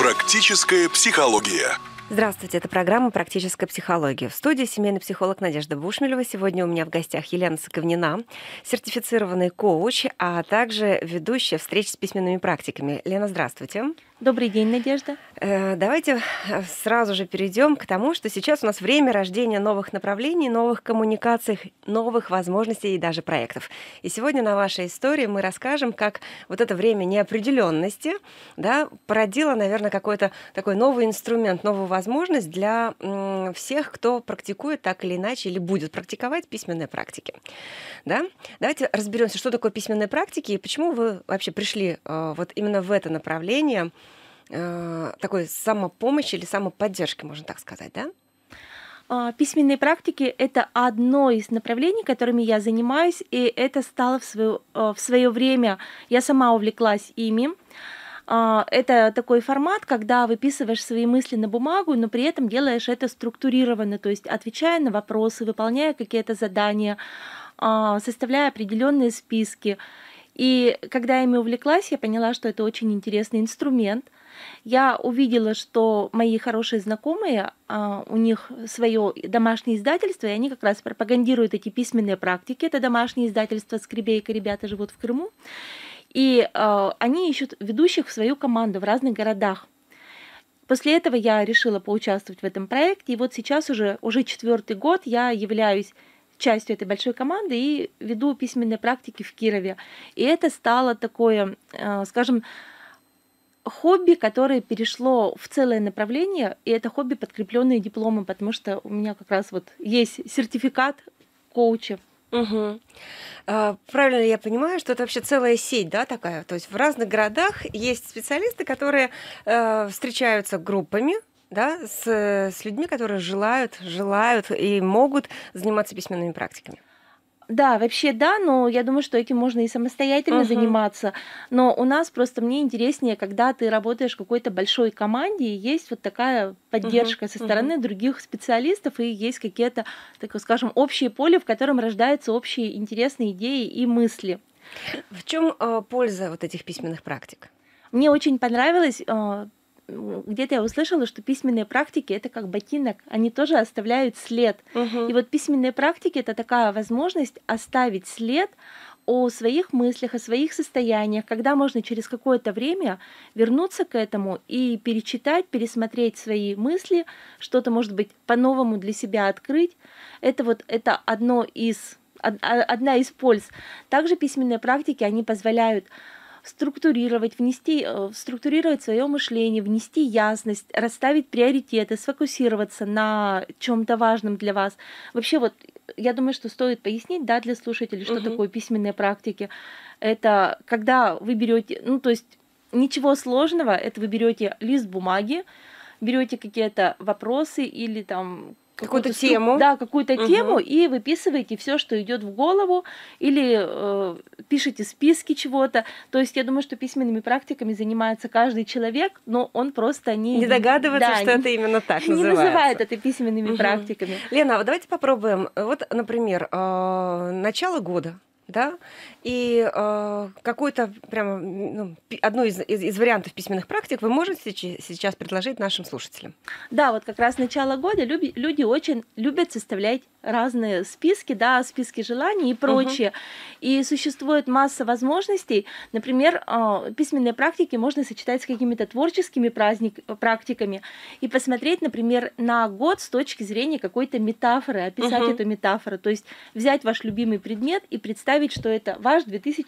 Практическая психология. Здравствуйте, это программа «Практическая психология». В студии семейный психолог Надежда Бушмелева. Сегодня у меня в гостях Елена Соковнина, сертифицированный коуч, а также ведущая встреч с письменными практиками. Лена, здравствуйте. Добрый день, Надежда. Давайте сразу же перейдем к тому, что сейчас у нас время рождения новых направлений, новых коммуникаций, новых возможностей и даже проектов. И сегодня на вашей истории мы расскажем, как вот это время неопределенности, да, породило, наверное, какой-то такой новый инструмент, новую возможность для всех, кто практикует так или иначе или будет практиковать письменные практики. Да? Давайте разберемся, что такое письменные практики и почему вы вообще пришли вот именно в это направление такой самопомощи или самоподдержки, можно так сказать, да? Письменные практики — это одно из направлений, которыми я занимаюсь, и это стало в свое время, я сама увлеклась ими. Это такой формат, когда выписываешь свои мысли на бумагу, но при этом делаешь это структурированно, то есть отвечая на вопросы, выполняя какие-то задания, составляя определенные списки. И когда я ими увлеклась, я поняла, что это очень интересный инструмент. Я увидела, что мои хорошие знакомые, у них свое домашнее издательство, и они как раз пропагандируют эти письменные практики. Это домашнее издательство «Скребейка», ребята живут в Крыму. И они ищут ведущих в свою команду в разных городах. После этого я решила поучаствовать в этом проекте, и вот сейчас уже 4-й год я являюсь частью этой большой команды и веду письменные практики в Кирове. И это стало такое, скажем, хобби, которое перешло в целое направление, и это хобби, подкрепленное дипломом, потому что у меня как раз вот есть сертификат коуча. Угу. Правильно ли я понимаю, что это вообще целая сеть, да, такая? То есть в разных городах есть специалисты, которые встречаются группами, да, с людьми, которые желают и могут заниматься письменными практиками. Да, вообще да, но я думаю, что этим можно и самостоятельно заниматься. Но у нас просто мне интереснее, когда ты работаешь в какой-то большой команде, и есть вот такая поддержка со стороны других специалистов, и есть какие-то, так скажем, общее поле, в котором рождаются общие интересные идеи и мысли. В чем польза вот этих письменных практик? Мне очень понравилось. Где-то я услышала, что письменные практики — это как ботинок, они тоже оставляют след. И вот письменные практики — это такая возможность оставить след о своих мыслях, о своих состояниях, когда можно через какое-то время вернуться к этому и перечитать, пересмотреть свои мысли, что-то, может быть, по-новому для себя открыть. Это одна из польз. Также письменные практики, они позволяют структурировать свое мышление, внести ясность, расставить приоритеты, сфокусироваться на чем-то важном для вас. Вообще вот я думаю, что стоит пояснить, да, для слушателей, что такое письменные практики. Это когда вы берете, то есть ничего сложного, это вы берете лист бумаги, берете какие-то вопросы или там какую-то тему. Да, какую-то тему, и выписываете все, что идет в голову, или пишете списки чего-то. То есть я думаю, что письменными практиками занимается каждый человек, но он просто не догадывается, что это именно так называется. Не называет это письменными практиками. Лена, вот давайте попробуем. Вот, например, начало года. Да? И какой-то прямо одну из вариантов письменных практик вы можете сейчас предложить нашим слушателям? Да, вот как раз начало года люди очень любят составлять разные списки, да, списки желаний и прочее. И существует масса возможностей. Например, письменные практики можно сочетать с какими-то творческими практиками и посмотреть, например, на год с точки зрения какой-то метафоры, описать эту метафору. То есть взять ваш любимый предмет и представить, что это ваш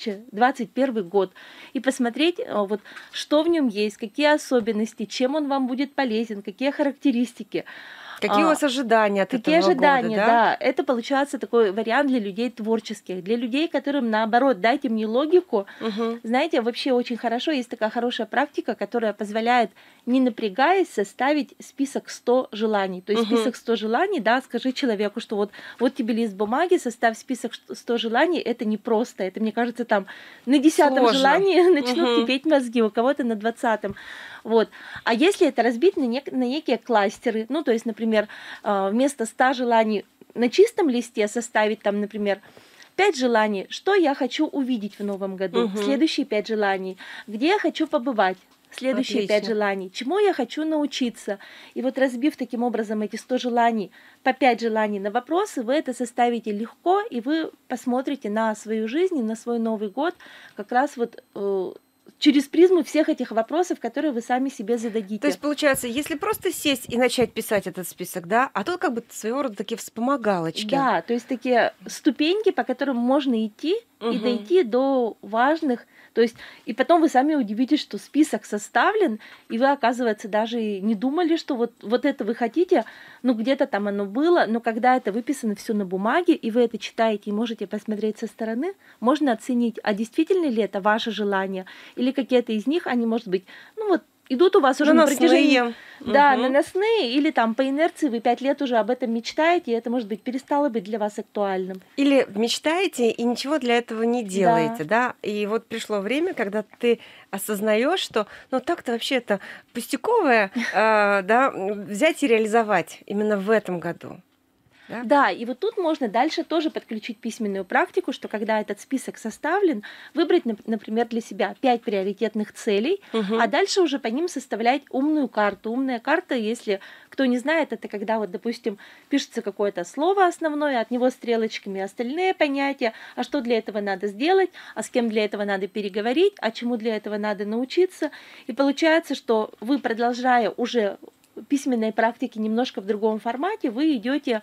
2021 год, и посмотреть, вот, что в нем есть, какие особенности, чем он вам будет полезен, какие характеристики. Какие у вас ожидания от этого года? Какие ожидания, да? Это получается такой вариант для людей творческих, для людей, которым, наоборот, дайте мне логику. Знаете, вообще очень хорошо, есть такая хорошая практика, которая позволяет, не напрягаясь, составить список 100 желаний. То есть список 100 желаний, да, скажи человеку, что вот тебе лист бумаги, составь список 100 желаний, это непросто. Это, мне кажется, там на 10-м желании начнут кипеть мозги, у кого-то на 20-м. Вот. А если это разбить на некие кластеры, то есть, например, вместо 100 желаний на чистом листе составить там, например, 5 желаний, что я хочу увидеть в новом году, следующие 5 желаний, где я хочу побывать, следующие 5 Отлично. желаний, чему я хочу научиться. И вот разбив таким образом эти 100 желаний, по 5 желаний на вопросы, вы это составите легко, и вы посмотрите на свою жизнь, и на свой Новый год как раз вот через призму всех этих вопросов, которые вы сами себе зададите. То есть, получается, если просто сесть и начать писать этот список, да, а тут как бы своего рода такие вспомогалочки. Да, то есть такие ступеньки, по которым можно идти и дойти до важных. То есть, и потом вы сами удивитесь, что список составлен, и вы, оказывается, даже и не думали, что вот это вы хотите, ну где-то там оно было, но когда это выписано все на бумаге, и вы это читаете и можете посмотреть со стороны, можно оценить, а действительно ли это ваше желание, или какие-то из них, они, может быть, ну вот, идут у вас уже на протяжении... Да, наносные, или там по инерции вы 5 лет уже об этом мечтаете, и это, может быть, перестало быть для вас актуальным. Или мечтаете и ничего для этого не делаете, да? И вот пришло время, когда ты осознаешь, что ну так-то вообще это пустяковое, да, взять и реализовать именно в этом году. Да, и вот тут можно дальше тоже подключить письменную практику, что когда этот список составлен, выбрать, например, для себя 5 приоритетных целей, а дальше уже по ним составлять умную карту. Умная карта, если кто не знает, это когда вот, допустим, пишется какое-то слово основное, от него стрелочками остальные понятия, а что для этого надо сделать, а с кем для этого надо переговорить, а чему для этого надо научиться. И получается, что вы, продолжая уже письменной практики немножко в другом формате, вы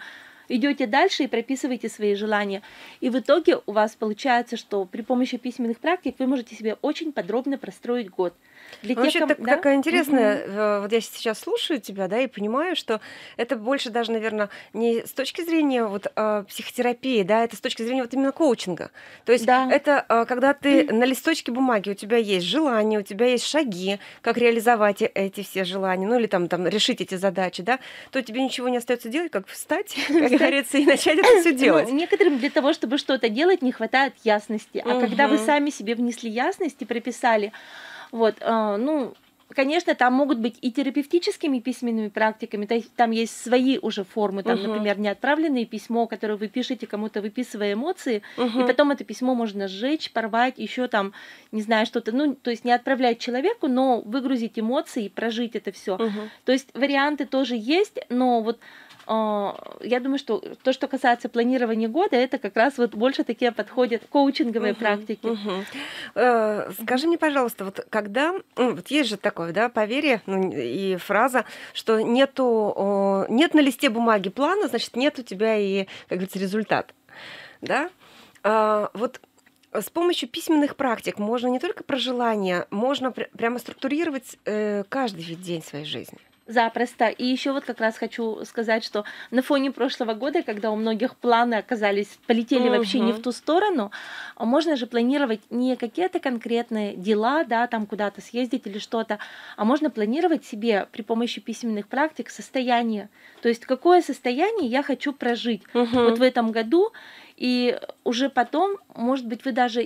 идете дальше и прописываете свои желания. И в итоге у вас получается, что при помощи письменных практик вы можете себе очень подробно простроить год. Для Вообще такая интересная, вот я сейчас слушаю тебя, да, и понимаю, что это больше даже, наверное, не с точки зрения вот психотерапии, да, это с точки зрения вот именно коучинга. То есть это когда ты на листочке бумаги, у тебя есть желания, у тебя есть шаги, как реализовать эти все желания, ну или там решить эти задачи, да, то тебе ничего не остается делать, как встать, как говорится, и начать это все делать. Ну, некоторым для того, чтобы что-то делать, не хватает ясности. А когда вы сами себе внесли ясность и прописали, вот, ну, конечно, там могут быть и терапевтическими письменными практиками, там есть свои уже формы, там, например, неотправленное письмо, которое вы пишете кому-то, выписывая эмоции, и потом это письмо можно сжечь, порвать, еще там, не знаю, что-то, ну, то есть не отправлять человеку, но выгрузить эмоции и прожить это все. То есть варианты тоже есть, но вот я думаю, что то, что касается планирования года, это как раз вот больше такие подходят коучинговые практики. Скажи мне, пожалуйста, вот когда, вот есть же такое, да, поверье и фраза, что нет на листе бумаги плана, значит, нет у тебя и, как говорится, результат, да? Вот с помощью письменных практик можно не только про желания, можно прямо структурировать каждый день своей жизни. Запросто. И еще вот как раз хочу сказать, что на фоне прошлого года, когда у многих планы полетели вообще не в ту сторону, можно же планировать не какие-то конкретные дела, да, там куда-то съездить или что-то, а можно планировать себе при помощи письменных практик состояние. То есть какое состояние я хочу прожить вот в этом году. И уже потом, может быть,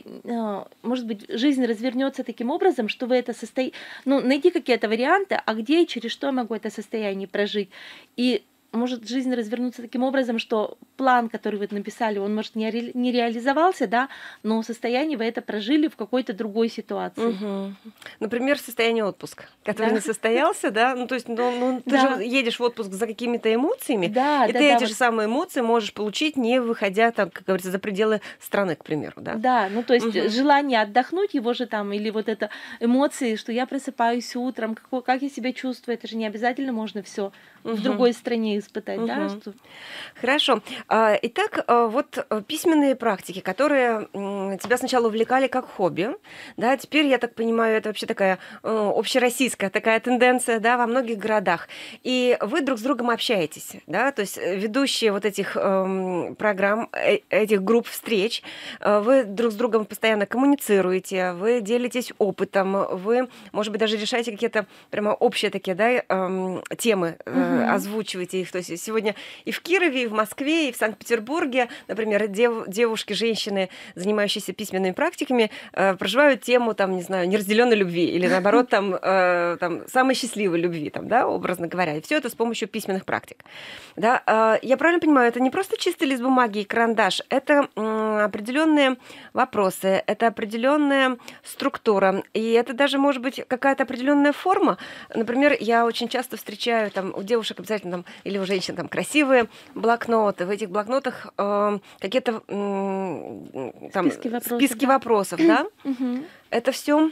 может быть, жизнь развернется таким образом, что вы это найти какие-то варианты, а где и через что я могу это состояние прожить. И может жизнь развернуться таким образом, что план, который вы написали, он, может, не реализовался, да, но состояние вы это прожили в какой-то другой ситуации. Например, состояние отпуска, который не состоялся, да, ну то есть ты же едешь в отпуск за какими-то эмоциями, и ты эти же самые эмоции можешь получить, не выходя, там, как говорится, за пределы страны, к примеру, да. Да, ну то есть желание отдохнуть, его же там, или вот это эмоции, что я просыпаюсь утром, как я себя чувствую, это же не обязательно можно все в другой стране испытать, да? Хорошо. Итак, вот письменные практики, которые тебя сначала увлекали как хобби, да, теперь, я так понимаю, это вообще такая общероссийская такая тенденция, да, во многих городах. И вы друг с другом общаетесь, да, то есть ведущие вот этих программ, этих групп встреч, вы друг с другом постоянно коммуницируете, вы делитесь опытом, вы, может быть, даже решаете какие-то прямо общие такие, да, темы, озвучиваете их То есть сегодня и в Кирове, и в Москве, и в Санкт-Петербурге, например, девушки, женщины, занимающиеся письменными практиками, проживают тему, там, не знаю, неразделенной любви или, наоборот, там, самой счастливой любви, там, да, образно говоря. И все это с помощью письменных практик. Да? Я правильно понимаю, это не просто чистый лист бумаги и карандаш, это определенные вопросы, это определенная структура, и это даже может быть какая-то определенная форма. Например, я очень часто встречаю там у девушек обязательно там, или у женщин там красивые блокноты. В этих блокнотах какие-то там списки вопросов, да? Это все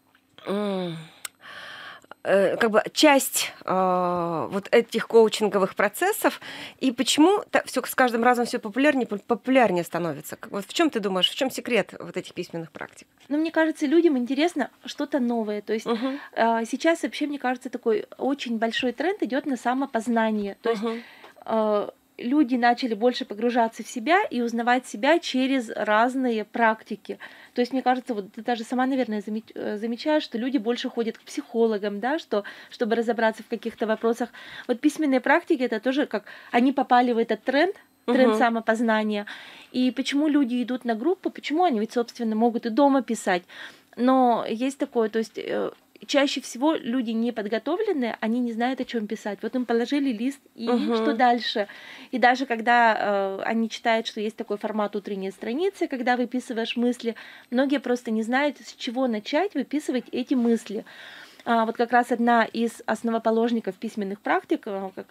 как бы часть вот этих коучинговых процессов, и почему все с каждым разом все популярнее становится? Вот в чем ты думаешь, в чем секрет вот этих письменных практик? Ну, мне кажется, людям интересно что-то новое. То есть сейчас вообще, мне кажется, такой очень большой тренд идет на самопознание. То есть люди начали больше погружаться в себя и узнавать себя через разные практики. То есть, мне кажется, вот ты даже сама, наверное, замечаешь, что люди больше ходят к психологам, да, чтобы разобраться в каких-то вопросах. Вот письменные практики — это тоже как они попали в этот тренд самопознания. И почему люди идут на группу, почему они ведь, собственно, могут и дома писать. Но есть такое, то есть чаще всего люди неподготовленные, они не знают, о чем писать. Вот им положили лист, и что дальше? И даже когда они читают, что есть такой формат утренней страницы, когда выписываешь мысли, многие просто не знают, с чего начать выписывать эти мысли. Вот как раз одна из основоположников письменных практик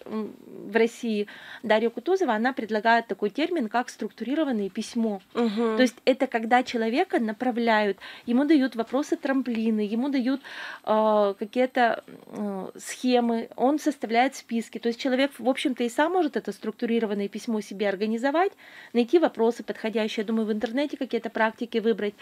в России, Дарья Кутузова, она предлагает такой термин, как структурированное письмо. То есть это когда человека направляют, ему дают вопросы-трамплины, ему дают какие-то схемы, он составляет списки. То есть человек, в общем-то, и сам может это структурированное письмо себе организовать, найти вопросы подходящие, я думаю, в интернете какие-то практики выбрать.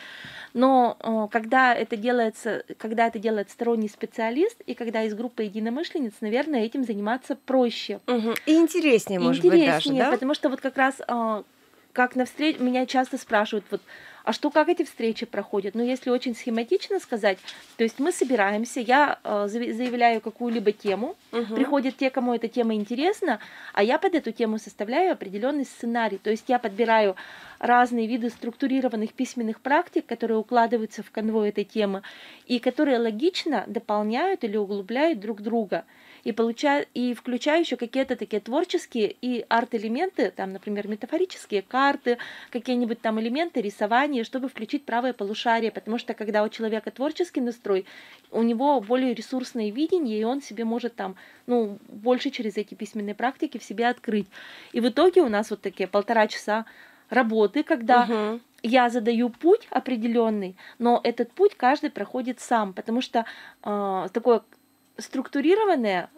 Но когда это делает сторонний специалист, и когда из группы единомышленниц, наверное, этим заниматься проще. И интереснее, может быть, даже, да? Потому что вот как раз, как на встрече, меня часто спрашивают, вот, а что, как эти встречи проходят? Ну, если очень схематично сказать, то есть мы собираемся, я заявляю какую-либо тему, приходят те, кому эта тема интересна, а я под эту тему составляю определенный сценарий. То есть я подбираю разные виды структурированных письменных практик, которые укладываются в конвой этой темы, и которые логично дополняют или углубляют друг друга. И включаю еще какие-то такие творческие и арт-элементы, там, например, метафорические карты, какие-нибудь там элементы рисования, чтобы включить правое полушарие, потому что когда у человека творческий настрой, у него более ресурсное видение, и он себе может там, больше через эти письменные практики в себе открыть. И в итоге у нас вот такие 1,5 часа работы, когда я задаю путь определенный, но этот путь каждый проходит сам, потому что такое структурированное,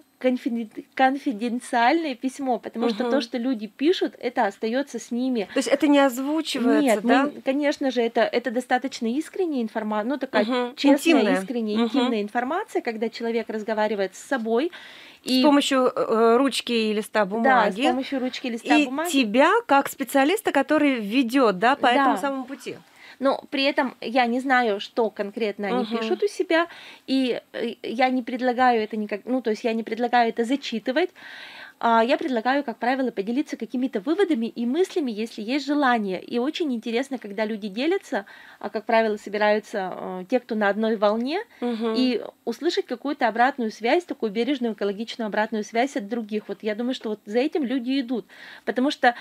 конфиденциальное письмо, потому что то, что люди пишут, это остается с ними. То есть это не озвучивается, нет, да? Конечно же, это достаточно искренняя информация, такая честная, искренняя, интимная информация, когда человек разговаривает с собой. С помощью ручки и листа бумаги. Да, с помощью ручки и листа бумаги. И тебя как специалиста, который ведет, да, по этому самому пути. Но при этом я не знаю, что конкретно они пишут у себя, и я не предлагаю это никак, то есть я не предлагаю это зачитывать. Я предлагаю, как правило, поделиться какими-то выводами и мыслями, если есть желание. И очень интересно, когда люди делятся, как правило, собираются те, кто на одной волне, и услышать какую-то обратную связь, такую бережную, экологичную обратную связь от других. Вот я думаю, что вот за этим люди идут, потому что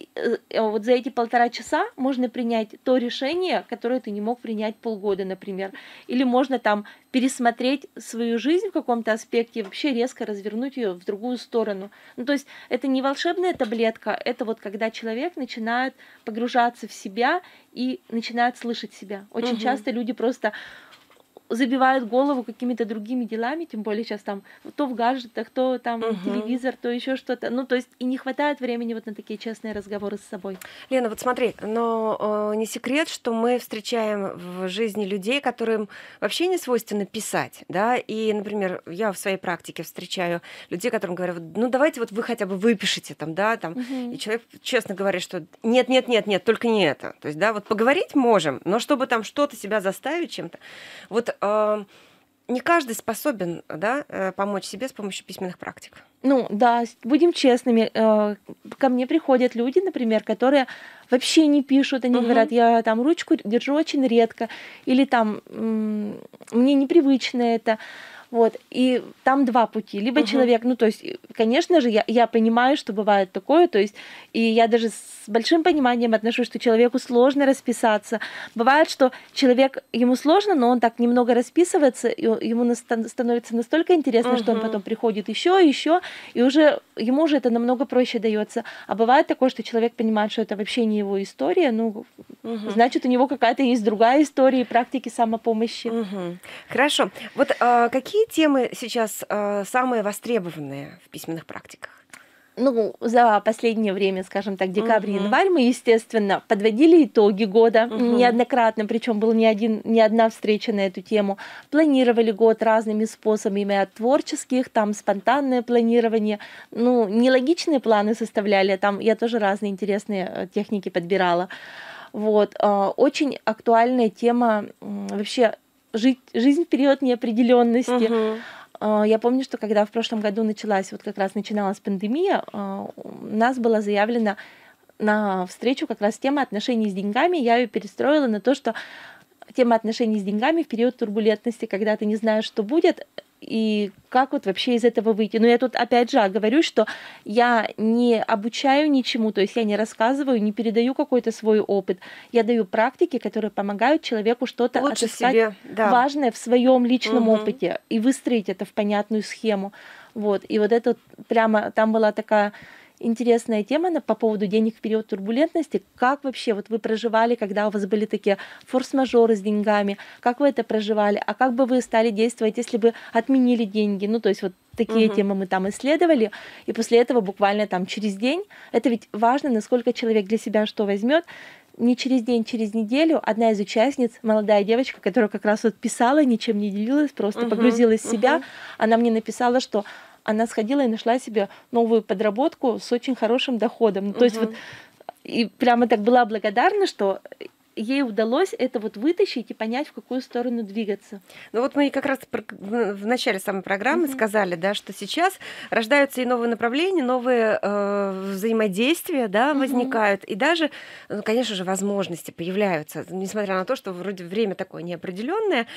вот за эти 1,5 часа можно принять то решение, которое ты не мог принять полгода, например. Или можно там пересмотреть свою жизнь в каком-то аспекте и вообще резко развернуть ее в другую сторону. То есть это не волшебная таблетка, это вот когда человек начинает погружаться в себя и начинает слышать себя. Очень часто люди просто забивают голову какими-то другими делами, тем более сейчас там то в гаджетах, то там телевизор, то еще что-то. То есть и не хватает времени вот на такие честные разговоры с собой. Лена, вот смотри, но не секрет, что мы встречаем в жизни людей, которым вообще не свойственно писать, да, и, например, я в своей практике встречаю людей, которым говорят, давайте вот вы хотя бы выпишите там, да, там, и человек честно говорит, что нет, только не это. То есть, да, вот поговорить можем, но чтобы там что-то себя заставить чем-то, вот не каждый способен, да, помочь себе с помощью письменных практик. Ну да, будем честными, ко мне приходят люди, например, которые вообще не пишут, они говорят, я там ручку держу очень редко, или там мне непривычно это. Вот, и там два пути. Либо человек, ну, то есть, конечно же, я понимаю, что бывает такое, то есть, и я даже с большим пониманием отношусь, что человеку сложно расписаться. Бывает, что человек, ему сложно, но он так немного расписывается, и ему становится настолько интересно, что он потом приходит еще, и уже ему уже это намного проще дается. А бывает такое, что человек понимает, что это вообще не его история, ну, значит, у него какая-то есть другая история и практики самопомощи. Хорошо. Вот какие темы сейчас самые востребованные в письменных практиках? Ну, за последнее время, скажем так, декабрь, январь, мы, естественно, подводили итоги года неоднократно, причем была не одна встреча на эту тему. Планировали год разными способами, от творческих, там спонтанное планирование, ну, нелогичные планы составляли, там я тоже разные интересные техники подбирала. Вот. Очень актуальная тема вообще жизнь в период неопределенности. Я помню, что когда в прошлом году начиналась пандемия, у нас была заявлена на встречу как раз тема отношений с деньгами. Я ее перестроила на то, что тема отношений с деньгами в период турбулентности, когда ты не знаешь, что будет, и как вот вообще из этого выйти. Но я тут опять же говорю, что я не обучаю ничему, то есть я не рассказываю, не передаю какой-то свой опыт. Я даю практики, которые помогают человеку что-то отыскать важное в своем личном опыте и выстроить это в понятную схему. Вот. И вот это прямо там была такая интересная тема по поводу денег в период турбулентности. Как вообще вот вы проживали, когда у вас были такие форс-мажоры с деньгами? Как вы это проживали? А как бы вы стали действовать, если бы отменили деньги? Ну, то есть вот такие темы мы там исследовали. И после этого буквально там через день, это ведь важно, насколько человек для себя что возьмет. Не через день, через неделю одна из участниц, молодая девочка, которая как раз вот писала, ничем не делилась, просто погрузилась в себя, она мне написала, что она сходила и нашла себе новую подработку с очень хорошим доходом. То есть вот и прямо так была благодарна, что ей удалось это вот вытащить и понять, в какую сторону двигаться. Ну вот мы как раз в начале самой программы сказали, да, что сейчас рождаются и новые направления, новые взаимодействия, да, возникают, и даже, ну, конечно же, возможности появляются, несмотря на то, что вроде время такое неопределенное.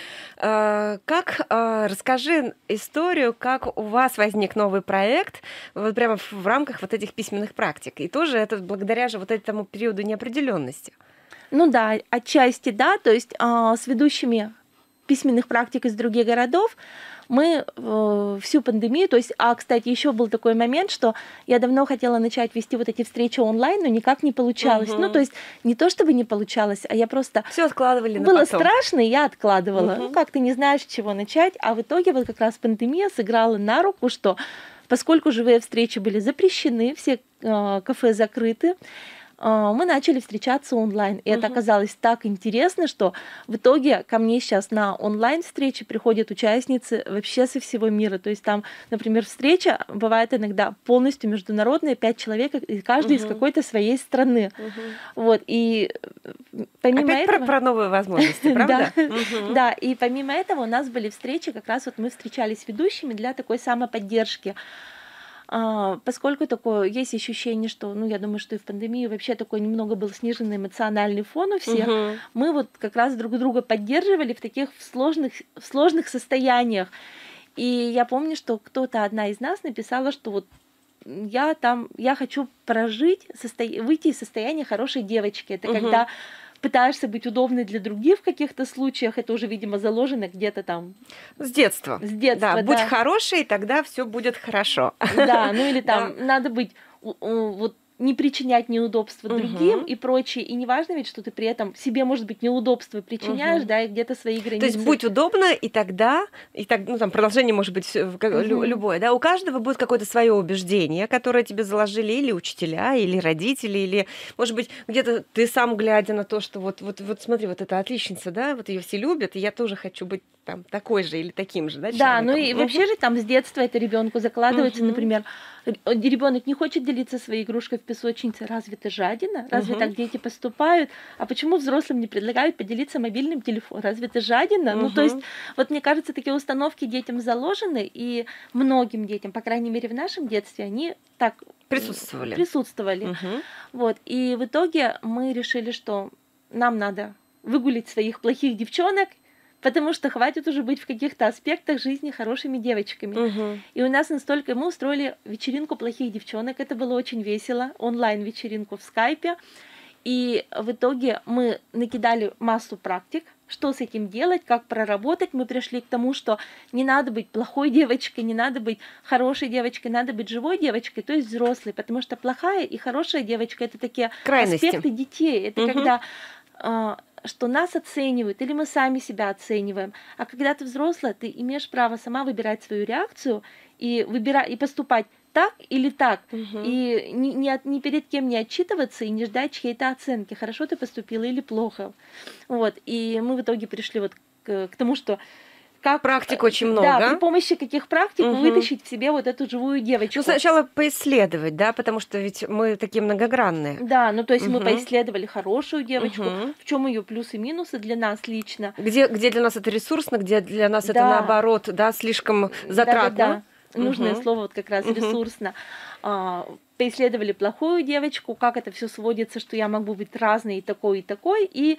Расскажи историю, как у вас возник новый проект вот прямо в рамках вот этих письменных практик, и тоже это благодаря же вот этому периоду неопределенности. Ну да, отчасти да, то есть с ведущими письменных практик из других городов мы всю пандемию, то есть, кстати, еще был такой момент, что я давно хотела начать вести вот эти встречи онлайн, но никак не получалось. Ну, то есть не то чтобы не получалось, а я просто... Все откладывали на было потом. страшно, и я откладывала. Ну, как ты не знаешь, с чего начать, а в итоге вот как раз пандемия сыграла на руку, что поскольку живые встречи были запрещены, все кафе закрыты, мы начали встречаться онлайн. И это оказалось так интересно, что в итоге ко мне сейчас на онлайн-встречи приходят участницы вообще со всего мира. То есть там, например, встреча бывает иногда полностью международная, 5 человек, и каждый из какой-то своей страны. Вот, и помимо Опять этого... про новые возможности, правда? Да, и помимо этого у нас были встречи, как раз вот мы встречались с ведущими для такой самоподдержки. Поскольку такое есть ощущение, что, ну, я думаю, что и в пандемию вообще такой немного был сниженный эмоциональный фон у всех, мы вот как раз друг друга поддерживали в таких сложных состояниях. И я помню, что одна из нас написала, что вот я хочу прожить, выйти из состояния хорошей девочки. Это когда пытаешься быть удобной для других в каких-то случаях, это уже, видимо, заложено где-то там. С детства. Да, будь хорошей, тогда все будет хорошо. Да, ну или там надо быть вот не причинять неудобства другим и прочее. И неважно ведь, что ты при этом себе, может быть, неудобства причиняешь, да, и где-то свои границы. То есть будь удобно, и тогда, ну там продолжение может быть любое, да, у каждого будет какое-то свое убеждение, которое тебе заложили или учителя, или родители, или, может быть, где-то ты сам, глядя на то, что вот смотри, вот эта отличница, да, вот ее все любят, и я тоже хочу быть там такой же или таким же, да, человеком. Да, ну и вообще же там с детства это ребенку закладывается, например, ребенок не хочет делиться своей игрушкой в песочнице, разве ты жадина? Разве Мгм. так дети поступают? А почему взрослым не предлагают поделиться мобильным телефоном? Разве ты жадина? Ну, то есть, Мгм. вот мне кажется, такие установки детям заложены, и многим детям, по крайней мере, в нашем детстве, они так Присутствовали. присутствовали. Мгм. Вот, и в итоге мы решили, что нам надо выгулить своих плохих девчонок, потому что хватит уже быть в каких-то аспектах жизни хорошими девочками. Мгм. И у нас настолько... Мы устроили вечеринку плохих девчонок, это было очень весело, онлайн-вечеринку в скайпе, и в итоге мы накидали массу практик, что с этим делать, как проработать. Мы пришли к тому, что не надо быть плохой девочкой, не надо быть хорошей девочкой, надо быть живой девочкой, то есть взрослой, потому что плохая и хорошая девочка — это такие Крайности. аспекты детей. Это Мгм. когда что нас оценивают, или мы сами себя оцениваем. А когда ты взрослая, ты имеешь право сама выбирать свою реакцию и поступать так или так, Мгм. и ни перед кем не отчитываться и не ждать чьей-то оценки, хорошо ты поступила или плохо. Вот. И мы в итоге пришли вот к тому, что как, Практик очень да, при много. помощи каких практик Мгм. вытащить в себе вот эту живую Ну, девочку. сначала поисследовать, да, потому что ведь мы такие многогранные. Да, ну то есть мы Мгм. поисследовали хорошую девочку, Мгм. в чем ее плюсы и минусы для нас лично. Где для нас это ресурсно, где для нас это Да. наоборот, да, слишком затратно. Да-да-да. Нужное Мгм. слово вот как раз Мгм. ресурсно. Поисследовали плохую девочку, как это все сводится, что я могу быть разной и такой. И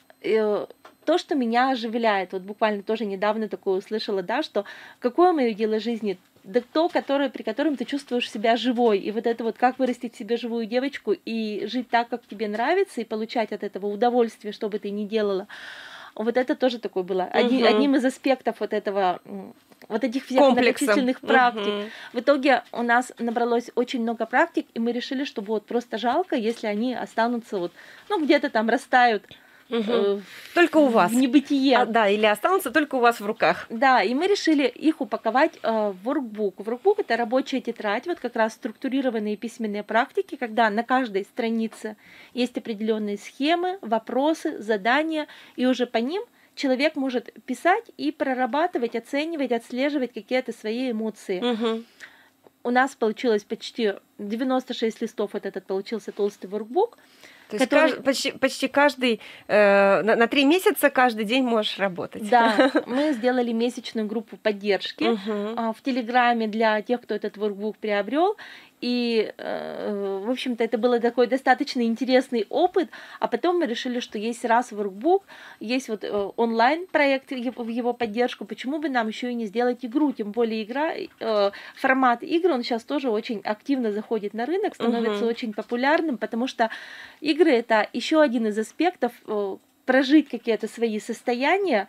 то, что меня оживляет, вот буквально тоже недавно такое услышала, да, что какое мое дело жизни, да то, при котором ты чувствуешь себя живой. И вот это вот как вырастить в себе живую девочку и жить так, как тебе нравится, и получать от этого удовольствие, что бы ты ни делала. Вот это тоже такое было. Мгм. Одним из аспектов вот этого, вот этих всех Комплексом. многочисленных практик. Мгм. В итоге у нас набралось очень много практик, и мы решили, что вот просто жалко, если они останутся вот, ну, где-то там растают Мгм. Только у вас. в небытие. Да, или останутся только у вас в руках. Да, и мы решили их упаковать в workbook. Workbook — это рабочая тетрадь, вот как раз структурированные письменные практики, когда на каждой странице есть определенные схемы, вопросы, задания, и уже по ним человек может писать и прорабатывать, оценивать, отслеживать какие-то свои эмоции. Мгм. У нас получилось почти 96 листов, вот этот получился толстый workbook. То есть который- почти каждый, на 3 месяца каждый день можешь работать. Да, мы сделали месячную группу поддержки Мгм. в Телеграме для тех, кто этот workbook приобрел. И, в общем-то, это был такой достаточно интересный опыт. А потом мы решили, что есть раз workbook, есть вот онлайн-проект в его поддержку, почему бы нам еще и не сделать игру? Тем более формат игр, он сейчас тоже очень активно заходит на рынок, становится Мгм. очень популярным, потому что игры — это еще один из аспектов прожить какие-то свои состояния,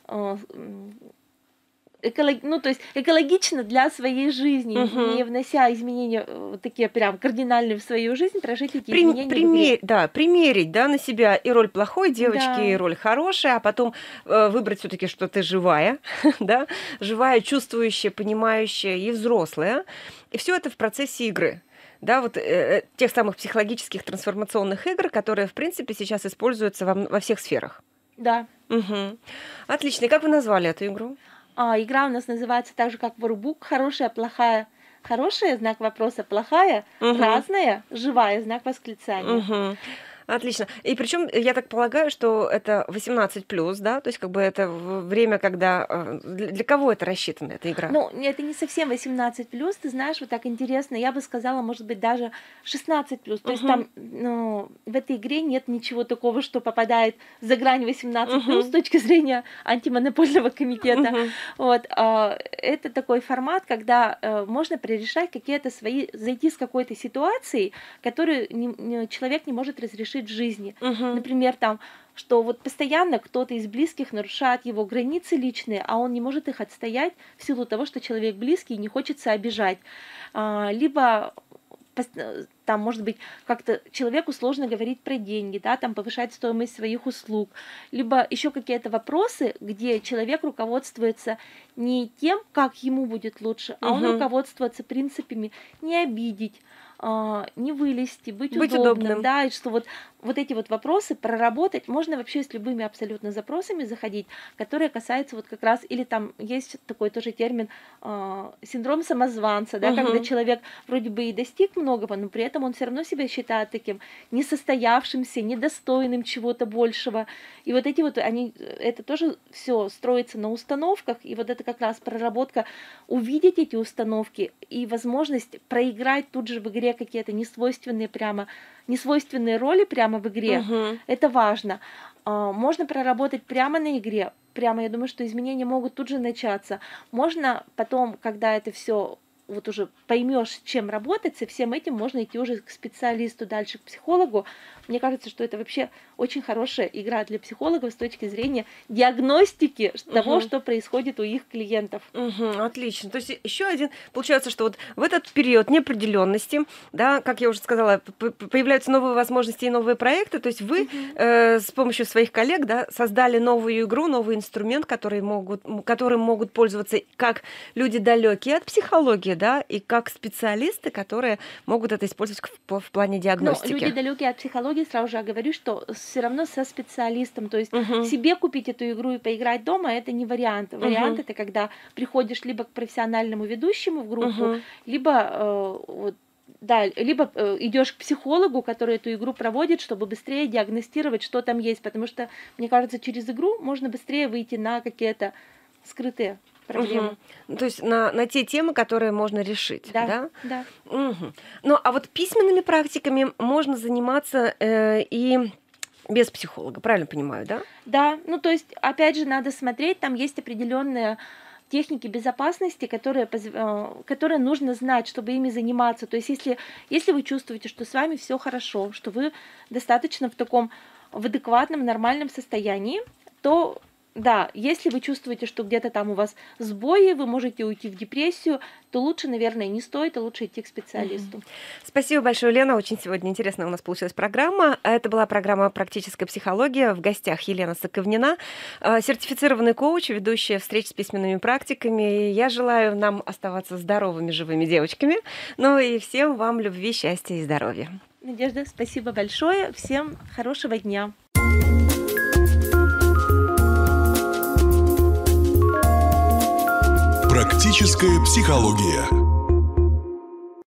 ну, то есть экологично для своей жизни, Мгм. не внося изменения такие прям кардинальные в свою жизнь, прожить эти изменения в игре. Примерить, да, на себя и роль плохой девочки, Да. и роль хорошей, а потом выбрать все-таки, что ты живая, да, живая, чувствующая, понимающая и взрослая. И все это в процессе игры. Да, вот тех самых психологических трансформационных игр, которые, в принципе, сейчас используются во всех сферах. Да. Мгм. Отлично. И как вы назвали эту игру? Игра у нас называется так же, как workbook. Хорошая, плохая. Хорошая — знак вопроса, плохая, Мгм. разная, живая — знак восклицания. Мгм. Отлично. И причем, я так полагаю, что это 18+, да? То есть как бы это время, когда... Для кого это рассчитана, эта игра? Ну, это не совсем 18+, ты знаешь, вот так интересно, я бы сказала, может быть, даже 16+. То есть там в этой игре нет ничего такого, что попадает за грань 18+, с точки зрения антимонопольного комитета. Мгм. Вот, это такой формат, когда можно пререшать какие-то свои, зайти с какой-то ситуацией, которую человек не может разрешить в жизни. Мгм. Например, там, что вот постоянно кто-то из близких нарушает его границы личные, а он не может их отстоять в силу того, что человек близкий и не хочется обижать. Либо там, может быть, как-то человеку сложно говорить про деньги, да, там повышать стоимость своих услуг, либо еще какие-то вопросы, где человек руководствуется не тем, как ему будет лучше, а он Мгм. руководствуется принципами не обидеть, не вылезти, быть Быть удобным, удобным. да, и что вот вот эти вот вопросы проработать. Можно вообще с любыми абсолютно запросами заходить, которые касаются вот как раз, или там есть такой тоже термин синдром самозванца, да, когда человек вроде бы и достиг многого, но при этом он все равно себя считает таким несостоявшимся, недостойным чего-то большего. И вот эти вот, это тоже все строится на установках, и вот это как раз проработка, увидеть эти установки и возможность проиграть тут же в игре какие-то несвойственные роли прямо в игре, это важно. Можно проработать прямо на игре, я думаю, что изменения могут тут же начаться. Можно потом, когда это все вот уже поймешь, чем работать, со всем этим можно идти уже к специалисту, дальше к психологу. Мне кажется, что это вообще очень хорошая игра для психологов с точки зрения диагностики того, что происходит у их клиентов. Отлично. То есть еще один, получается, что вот в этот период неопределенности, да, как я уже сказала, появляются новые возможности и новые проекты. То есть вы с помощью своих коллег, да, создали новую игру, новый инструмент, которым могут пользоваться как люди далекие от психологии, да, и как специалисты, которые могут это использовать в плане диагностики. Но люди далекие от психологии, сразу же говорю, что все равно со специалистом, то есть себе купить эту игру и поиграть дома, это не вариант. Вариант это когда приходишь либо к профессиональному ведущему в группу, либо либо идешь к психологу, который эту игру проводит, чтобы быстрее диагностировать, что там есть, потому что, мне кажется, через игру можно быстрее выйти на какие-то скрытые проблемы. То есть на те темы, которые можно решить. Да. Ну, а вот письменными практиками можно заниматься и без психолога, правильно понимаю, да? Да, ну то есть, опять же, надо смотреть, там есть определенные техники безопасности, которые нужно знать, чтобы ими заниматься. То есть, если вы чувствуете, что с вами все хорошо, что вы достаточно в адекватном, нормальном состоянии, то да, если вы чувствуете, что где-то там у вас сбои, вы можете уйти в депрессию, то лучше, наверное, не стоит, а лучше идти к специалисту. Спасибо большое, Лена. Очень сегодня интересная у нас получилась программа. Это была программа «Практическая психология». В гостях Елена Соковнина, сертифицированный коуч, ведущая встреч с письменными практиками. Я желаю нам оставаться здоровыми, живыми девочками. Ну и всем вам любви, счастья и здоровья. Надежда, спасибо большое. Всем хорошего дня. Практическая психология.